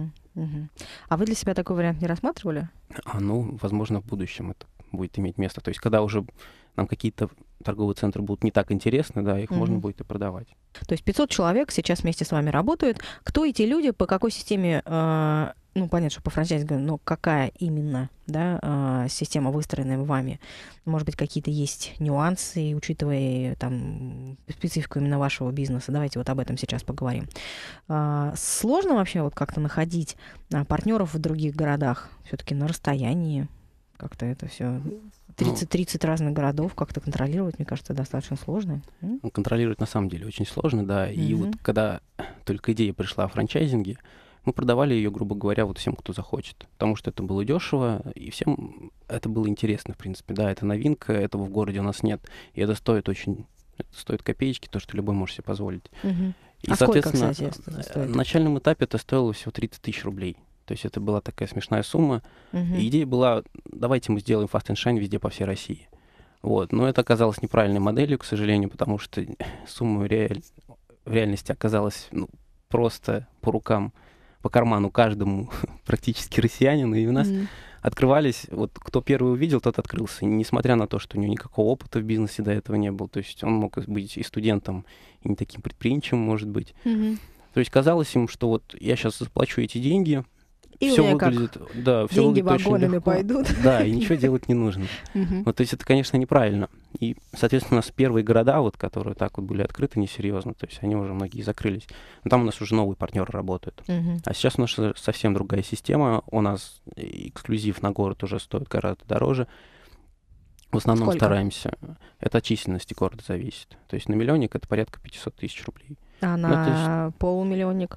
А вы для себя такой вариант не рассматривали?
Ну, возможно, в будущем это будет иметь место. То есть, когда уже нам какие-то торговые центры будут не так интересны, да, их можно будет и продавать.
То есть 500 человек сейчас вместе с вами работают. Кто эти люди, по какой системе, ну, понятно, что по франчайзингу, но какая именно, да, система, выстроенная вами? Может быть, какие-то есть нюансы, учитывая там специфику именно вашего бизнеса? Давайте вот об этом сейчас поговорим. Сложно вообще вот как-то находить партнеров в других городах? Все-таки на расстоянии как-то это все 30 разных городов как-то контролировать, мне кажется, достаточно сложно.
Контролировать на самом деле очень сложно, да. И вот когда только идея пришла о франчайзинге, мы продавали ее, грубо говоря, вот всем, кто захочет. Потому что это было дешево, и всем это было интересно, в принципе. Да, это новинка, этого в городе у нас нет. И это стоит стоит копеечки, то, что любой может себе позволить. И, соответственно, на начальном этапе это стоило всего 30 тысяч рублей. То есть это была такая смешная сумма. И идея была, давайте мы сделаем Fast and Shine везде по всей России. Вот. Но это оказалось неправильной моделью, к сожалению, потому что сумма в реальности оказалась просто по рукам, по карману каждому практически россиянину. И у нас открывались, вот кто первый увидел, тот открылся, несмотря на то, что у него никакого опыта в бизнесе до этого не было. То есть он мог быть и студентом, и не таким предприимчивым, может быть. То есть казалось им, что вот я сейчас заплачу эти деньги,
и
все выглядит, да, все
деньги
выглядит очень
вагонами
легко.
пойдут.
Да, и ничего делать не нужно. Вот, то есть это, конечно, неправильно. И, соответственно, у нас первые города, вот, которые так вот были открыты несерьезно, то есть они уже многие закрылись. Но там у нас уже новые партнеры работают. А сейчас у нас совсем другая система. У нас эксклюзив на город уже стоит гораздо дороже. В основном
Сколько?
Стараемся. Это от численности города зависит. То есть на миллионник это порядка 500 тысяч рублей.
А на полумиллионник?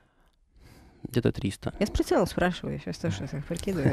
Где-то 300.
Я с прицелом спрашиваю, сейчас тоже их прикидываю.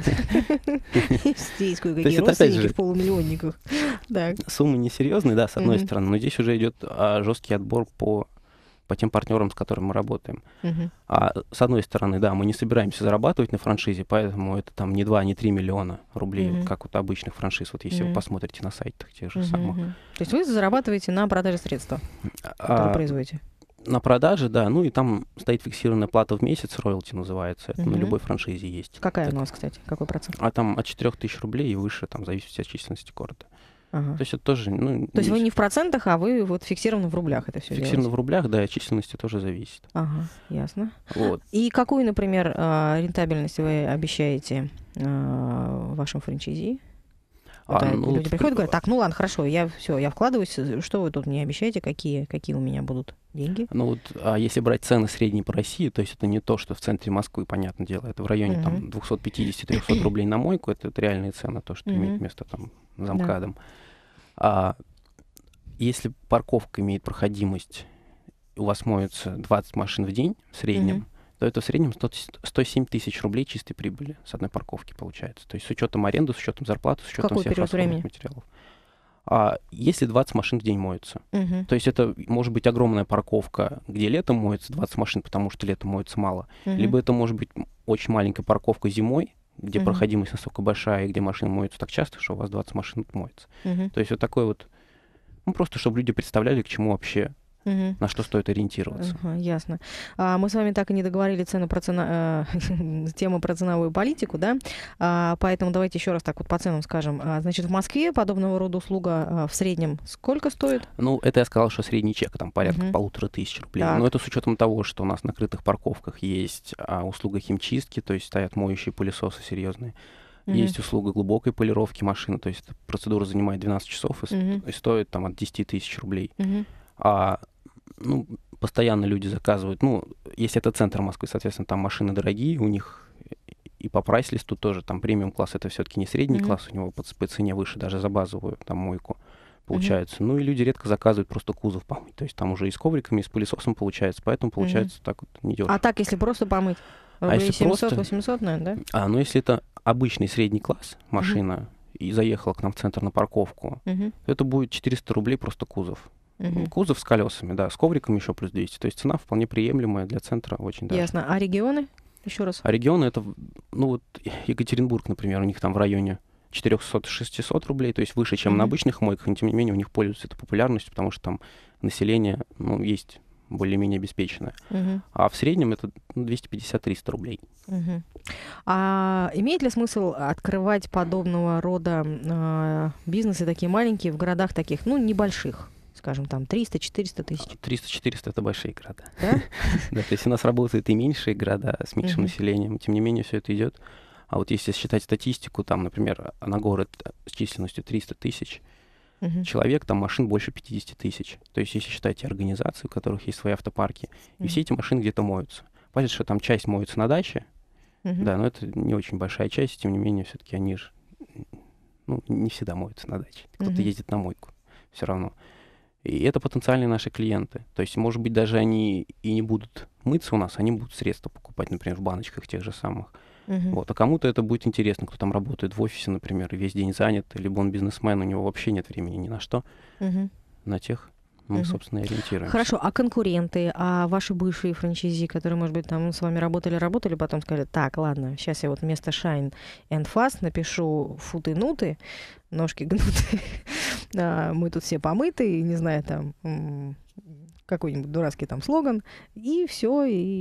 Здесь кое-какие
это, опять же,
родственники в полумиллионниках.
Суммы несерьезные, да, с одной стороны, но здесь уже идет жесткий отбор по тем партнерам, с которыми мы работаем. А с одной стороны, да, мы не собираемся зарабатывать на франшизе, поэтому это там не 2, не 3 миллиона рублей, как вот обычных франшиз, вот если вы посмотрите на сайтах тех же самых.
То есть вы зарабатываете на продаже средства, которые производите?
На продаже, да, ну и там стоит фиксированная плата в месяц, роялти называется, это на любой франшизе есть.
Какая у нас, кстати, какой процент?
А там от 4000 рублей и выше, там зависит от численности города. То есть это тоже... Ну,
то есть вы не в процентах, а вы вот фиксированно в рублях это все
фиксированно в рублях, да, и от численности тоже зависит.
Ага, ясно.
Вот.
И какую, например, рентабельность вы обещаете вашим франчайзи? Люди приходят и говорят, так, ну ладно, хорошо, я вкладываюсь, что вы тут мне обещаете, какие у меня будут деньги?
Ну вот, если брать цены средние по России, то есть это не то, что в центре Москвы, понятное дело, это в районе там 250-300 рублей на мойку, это реальные цены, то, что имеет место там за МКАДом. А если парковка имеет проходимость, у вас моются 20 машин в день в среднем, то это в среднем 107 тысяч рублей чистой прибыли с одной парковки получается. То есть с учетом аренды, с учетом зарплаты, с учетом всех расходных материалов. Если 20 машин в день моются, то есть это может быть огромная парковка, где летом моется 20 машин, потому что летом моется мало, либо это может быть очень маленькая парковка зимой, где проходимость настолько большая, и где машины моются так часто, что у вас 20 машин моется. То есть вот такой вот, ну просто чтобы люди представляли, к чему вообще, на что стоит ориентироваться.
Ясно. Мы с вами так и не договорили тему про ценовую политику, да? Поэтому давайте еще раз так вот по ценам скажем. Значит, в Москве подобного рода услуга в среднем сколько стоит?
Ну, это я сказал, что средний чек там порядка 1500 рублей. Так. Но это с учетом того, что у нас на крытых парковках есть услуга химчистки, то есть стоят моющие пылесосы серьезные. Есть услуга глубокой полировки машины, то есть эта процедура занимает 12 часов и стоит там от 10 тысяч рублей. Ну, постоянно люди заказывают. Ну, если это центр Москвы, соответственно, там машины дорогие, у них и по прайс-листу тоже там премиум-класс, это все-таки не средний класс, у него по цене выше даже за базовую там мойку получается. Ну, и люди редко заказывают просто кузов помыть. То есть там уже и с ковриками, и с пылесосом получается, поэтому получается так вот недешево.
А так, если просто помыть? Рублей 700-800, наверное, да?
Ну, если это обычный средний класс машина и заехала к нам в центр на парковку, то это будет 400 рублей просто кузов. Кузов с колесами, да, с ковриком еще плюс 200. То есть цена вполне приемлемая для центра, очень даже.
Ясно. А регионы? Еще раз.
А регионы это, ну вот Екатеринбург, например, у них там в районе 400-600 рублей, то есть выше, чем на обычных мойках, но тем не менее у них пользуется этой популярностью, потому что там население, ну, есть более-менее обеспеченное. А в среднем это 250-300 рублей.
А имеет ли смысл открывать подобного рода бизнесы такие маленькие в городах таких, ну, небольших? Скажем, там 300-400 тысяч.
300-400 это большие города.
Да?
Да, то есть у нас работают и меньшие города с меньшим населением, тем не менее все это идет. А вот если считать статистику, там, например, на город с численностью 300 тысяч человек, там машин больше 50 тысяч. То есть если считать организации, у которых есть свои автопарки, и все эти машины где-то моются. Понятно, что там часть моется на даче, да, но это не очень большая часть, тем не менее все-таки они же, ну, не всегда моются на даче. Кто-то ездит на мойку все равно. И это потенциальные наши клиенты. То есть, может быть, даже они и не будут мыться у нас, они будут средства покупать, например, в баночках тех же самых. Вот. А кому-то это будет интересно, кто там работает в офисе, например, и весь день занят, либо он бизнесмен, у него вообще нет времени ни на что. На тех мы, собственно, и ориентируемся.
Хорошо, а конкуренты, а ваши бывшие франчайзи, которые, может быть, там с вами работали, потом сказали, так, ладно, сейчас я вот вместо Shine and Fast напишу футы-нуты, ножки гнуты, мы тут все помыты, не знаю, там какой-нибудь дурацкий там слоган, и все, и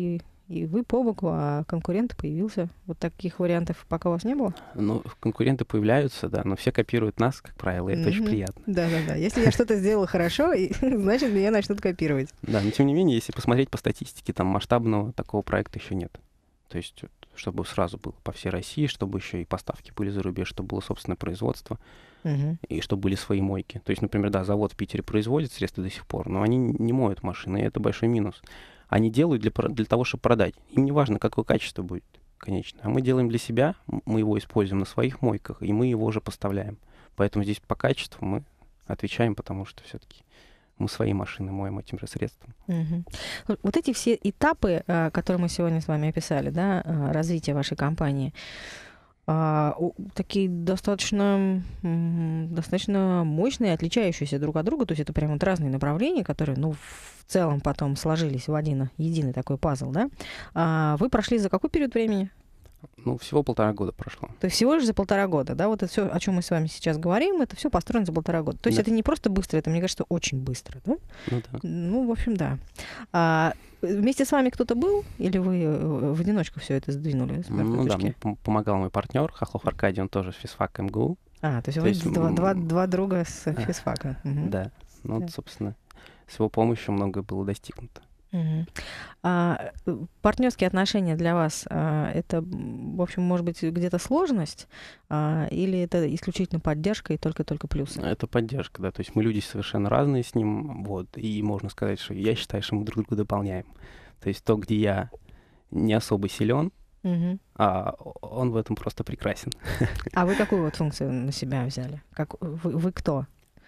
и вы по боку, а конкурент появился. Вот таких вариантов пока у вас не было?
Ну, конкуренты появляются, да, но все копируют нас, как правило, и это очень приятно.
Да-да-да. Если я что-то сделала хорошо, значит, меня начнут копировать.
Да, но тем не менее, если посмотреть по статистике, там масштабного такого проекта еще нет. То есть, чтобы сразу было по всей России, чтобы еще и поставки были за рубеж, чтобы было собственное производство, и чтобы были свои мойки. То есть, например, да, завод в Питере производит средства до сих пор, но они не моют машины, и это большой минус. Они делают для того, чтобы продать. Им не важно, какое качество будет, конечно. А мы делаем для себя, мы его используем на своих мойках, и мы его уже поставляем. Поэтому здесь по качеству мы отвечаем, потому что все-таки мы свои машины моем этим же средством.
Вот эти все этапы, которые мы сегодня с вами описали, да, развития вашей компании, такие достаточно мощные, отличающиеся друг от друга. То есть это прям вот разные направления, которые, ну, в целом потом сложились в один единый такой пазл, да? Вы прошли за какой период времени?
Ну, всего 1,5 года прошло.
То есть всего лишь за 1,5 года, да? Вот это все, о чем мы с вами сейчас говорим, это все построено за 1,5 года. То есть это не просто быстро, это, мне кажется, очень быстро, да?
Ну, да.
Ну, в общем, да. Вместе с вами кто-то был, или вы в одиночку все это сдвинули?
Ну да, мне помогал мой партнер Хохлов Аркадий, он тоже с физфака МГУ.
То есть вы два друга с физфака.
Да, ну, собственно, с его помощью многое было достигнуто.
Партнерские отношения для вас, это, в общем, может быть, где-то сложность, или это исключительно поддержка и только плюсы?
Это поддержка, да, то есть мы люди совершенно разные с ним, вот, и можно сказать, что я считаю, что мы друг друга дополняем. То есть то, где я не особо силен, а он в этом просто прекрасен.
А вы какую вот функцию на себя взяли? Вы кто?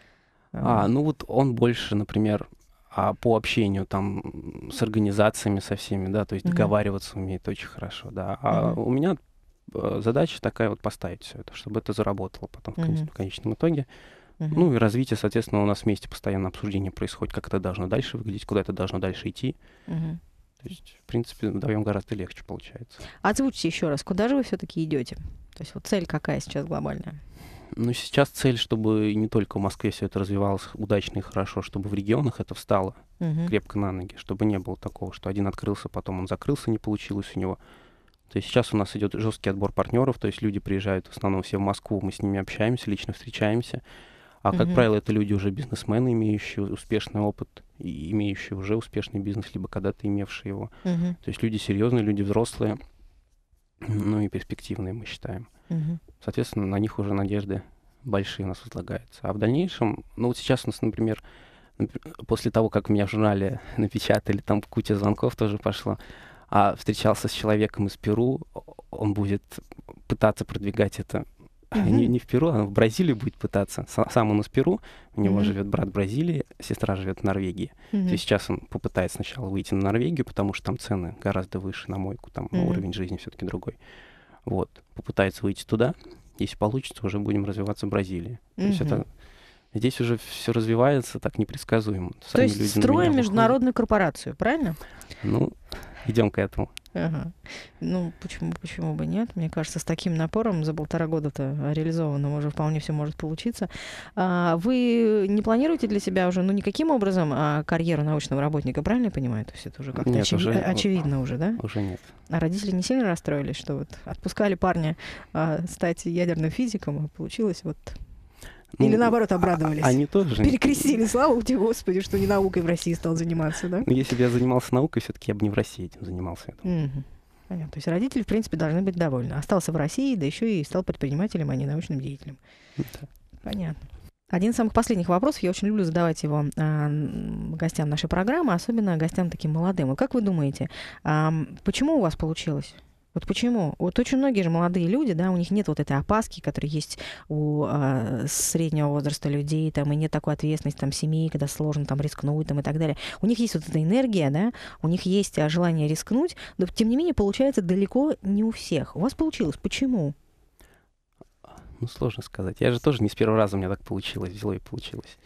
Ну вот он больше, например, по общению там с организациями, со всеми, да, то есть договариваться умеет очень хорошо, да. А у меня задача такая вот поставить все это, чтобы это заработало потом в конечном итоге. Ну и развитие, соответственно, у нас вместе постоянно обсуждение происходит, как это должно дальше выглядеть, куда это должно дальше идти. То есть, в принципе, вдвоем гораздо легче получается.
Озвучьте еще раз, куда же вы все-таки идете? То есть вот цель какая сейчас глобальная?
Ну, сейчас цель, чтобы не только в Москве все это развивалось удачно и хорошо, чтобы в регионах это встало крепко на ноги, чтобы не было такого, что один открылся, потом он закрылся, не получилось у него. То есть сейчас у нас идет жесткий отбор партнеров, то есть люди приезжают в основном все в Москву, мы с ними общаемся, лично встречаемся. А, как правило, это люди уже бизнесмены, имеющие успешный опыт, и имеющие уже успешный бизнес, либо когда-то имевшие его. То есть люди серьезные, люди взрослые, ну и перспективные, мы считаем. Соответственно, на них уже надежды большие у нас возлагаются. А в дальнейшем, ну вот сейчас у нас, например, после того, как меня в журнале напечатали, там куча звонков тоже пошло, встречался с человеком из Перу, он будет пытаться продвигать это не в Перу, а в Бразилии будет пытаться. Сам он из Перу, у него живет брат в Бразилии, сестра живет в Норвегии. То есть сейчас он попытается сначала выйти на Норвегию, потому что там цены гораздо выше на мойку, там уровень жизни все-таки другой. Вот, попытается выйти туда. Если получится, уже будем развиваться в Бразилии. То есть это здесь уже все развивается так непредсказуемо.
То есть строим международную корпорацию, правильно?
Ну, идем к этому.
Ну, почему бы нет? Мне кажется, с таким напором за 1,5 года-то реализовано уже вполне все может получиться. Вы не планируете для себя уже, ну, никаким образом карьеру научного работника, правильно я понимаю? То есть это уже как-то очевидно уже, да?
Уже нет.
А родители не сильно расстроились, что вот отпускали парня стать ядерным физиком, а получилось вот... Или наоборот обрадовались?
Они тоже.
Перекрестили, слава тебе, Господи, что не наукой в России стал заниматься, да?
Ну, если бы я занимался наукой, все-таки я бы не в России этим занимался.
Понятно. То есть родители, в принципе, должны быть довольны. Остался в России, да еще и стал предпринимателем, а не научным деятелем.
Да.
Понятно. Один из самых последних вопросов, я очень люблю задавать его гостям нашей программы, особенно гостям таким молодым. Вот как вы думаете, почему у вас получилось? Вот почему? Вот очень многие же молодые люди, да, у них нет вот этой опаски, которая есть у среднего возраста людей, там, и нет такой ответственности, там, семьи, когда сложно там рискнуть, там, и так далее. У них есть вот эта энергия, да, у них есть желание рискнуть, но, тем не менее, получается далеко не у всех. У вас получилось. Почему?
Ну, сложно сказать. Я же тоже не с первого раза у меня так получилось, взяло и получилось.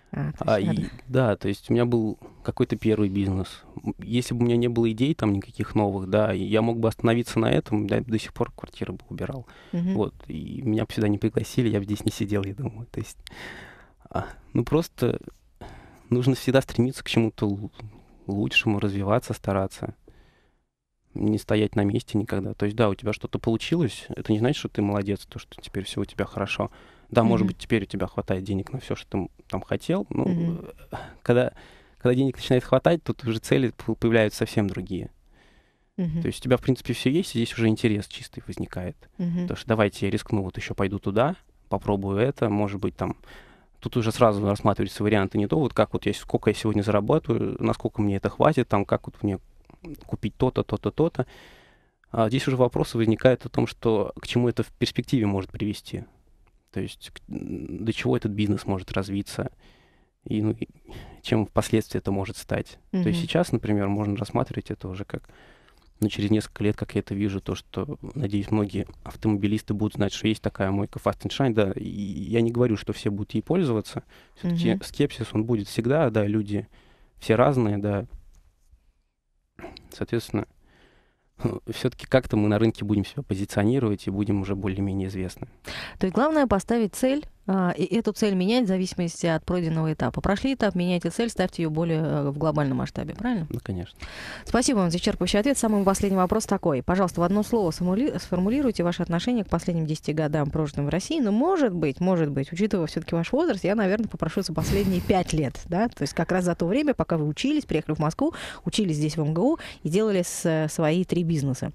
Да, то есть у меня был какой-то первый бизнес. Если бы у меня не было идей там никаких новых, да, я мог бы остановиться на этом, да, до сих пор квартиру бы убирал. Вот, и меня бы сюда не пригласили, я бы здесь не сидел, я думаю. То есть, ну, просто нужно всегда стремиться к чему-то лучшему, развиваться, стараться. не стоять на месте никогда. То есть, да, у тебя что-то получилось, это не значит, что ты молодец, то, что теперь все у тебя хорошо. Да, может быть, теперь у тебя хватает денег на все, что ты там хотел, но когда денег начинает хватать, тут уже цели появляются совсем другие. То есть у тебя, в принципе, все есть, и здесь уже интерес чистый возникает. Потому что давайте я рискну, вот еще пойду туда, попробую это, может быть, там... Тут уже сразу рассматриваются варианты не то, вот как вот сколько я сегодня заработаю, насколько мне это хватит, там, как вот мне купить то-то, то-то, то-то. А здесь уже вопросы возникают о том, что к чему это в перспективе может привести. То есть до чего этот бизнес может развиться, и, ну, и чем впоследствии это может стать. То есть сейчас, например, можно рассматривать это уже как, ну, через несколько лет, как я это вижу, то, что, надеюсь, многие автомобилисты будут знать, что есть такая мойка Fast and Shine, да, и я не говорю, что все будут ей пользоваться, все-таки скепсис, он будет всегда, да, люди все разные, да, соответственно, все-таки как-то мы на рынке будем себя позиционировать и будем уже более-менее известны.
То есть главное поставить цель, и эту цель менять в зависимости от пройденного этапа. Прошли этап, меняйте цель, ставьте ее более в глобальном масштабе, правильно?
Ну, конечно.
Спасибо вам за исчерпывающий ответ. Самый последний вопрос такой. Пожалуйста, в одно слово сформулируйте ваше отношение к последним 10 годам, прожитым в России. Но, может быть, учитывая все-таки ваш возраст, я, наверное, попрошу за последние 5 лет. Да? То есть как раз за то время, пока вы учились, приехали в Москву, учились здесь в МГУ и делали свои 3 бизнеса.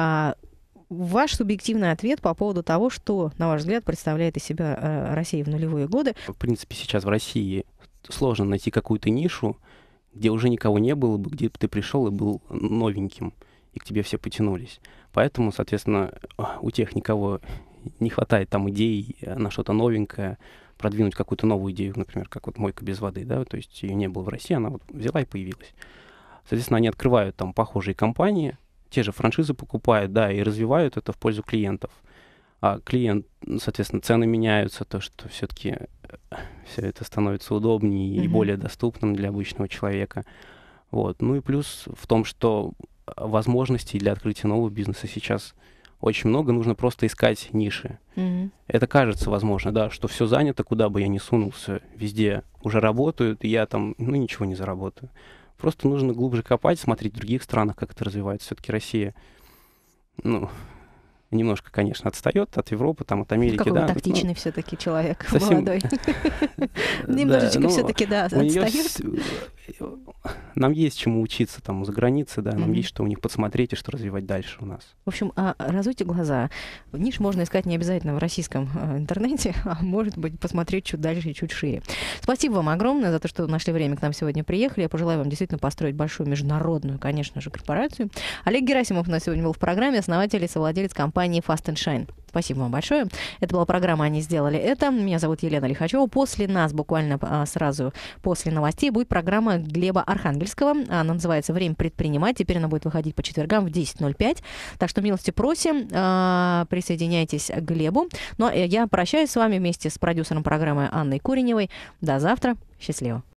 Ваш субъективный ответ по поводу того, что, на ваш взгляд, представляет из себя Россия в нулевые годы.
В принципе, сейчас в России сложно найти какую-то нишу, где уже никого не было бы, где ты пришел и был новеньким, и к тебе все потянулись. Поэтому, соответственно, у тех никого не хватает там идей на что-то новенькое, продвинуть какую-то новую идею, например, как вот мойка без воды, да, то есть ее не было в России, она вот взяла и появилась. Соответственно, они открывают там похожие компании, те же франшизы покупают, да, и развивают это в пользу клиентов. А клиент, соответственно, цены меняются, то, что все-таки все это становится удобнее и более доступным для обычного человека. Вот. Ну и плюс в том, что возможностей для открытия нового бизнеса сейчас очень много, нужно просто искать ниши. Это кажется возможно, да, что все занято, куда бы я ни сунулся, везде уже работают, и я там, ну, ничего не заработаю. Просто нужно глубже копать, смотреть в других странах, как это развивается. Все-таки Россия, ну, немножко, конечно, отстает от Европы, там, от Америки,
какой
да.
Какой тактичный все-таки человек,
совсем...
молодой. Немножечко все-таки, да, отстает.
Нам есть чему учиться там за границей, да, нам есть что у них подсмотреть и что развивать дальше у нас.
В общем, разуйте глаза. Ниш можно искать не обязательно в российском интернете, а может быть посмотреть чуть дальше и чуть шире. Спасибо вам огромное за то, что нашли время к нам сегодня приехали. Я пожелаю вам действительно построить большую международную, конечно же, корпорацию. Олег Герасимов у нас сегодня был в программе, основатель и совладелец компании Fast and Shine. Спасибо вам большое. Это была программа «Они сделали это». Меня зовут Елена Лихачева. После нас, буквально сразу после новостей, будет программа Глеба Архангельского. Она называется «Время предпринимать». Теперь она будет выходить по четвергам в 10:05. Так что милости просим, присоединяйтесь к Глебу. Ну, а я прощаюсь с вами вместе с продюсером программы Анной Куреневой. До завтра. Счастливо.